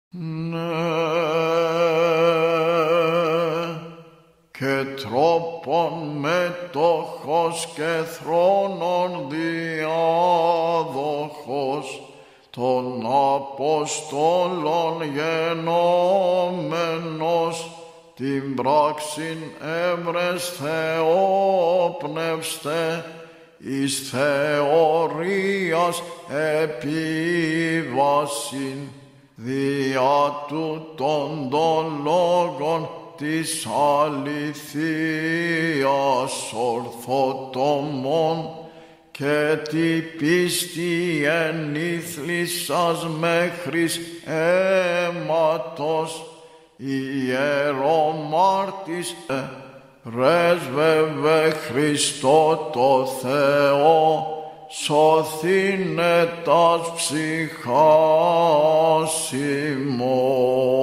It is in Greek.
Ναι, και τρόπον μετόχος και θρόνων διάδοχος των Αποστόλων γενόμενος την πράξην εύρεσθε όπνευστε εις θεωρίας επίβασιν διά τούτων των λόγων της αληθείας ορθοτομών και τη πίστη ενήθλισσας μέχρις αίματος ιερομάρτης πρέσβευε Χριστό το Θεό σωθήνε τας ψυχάς ημών.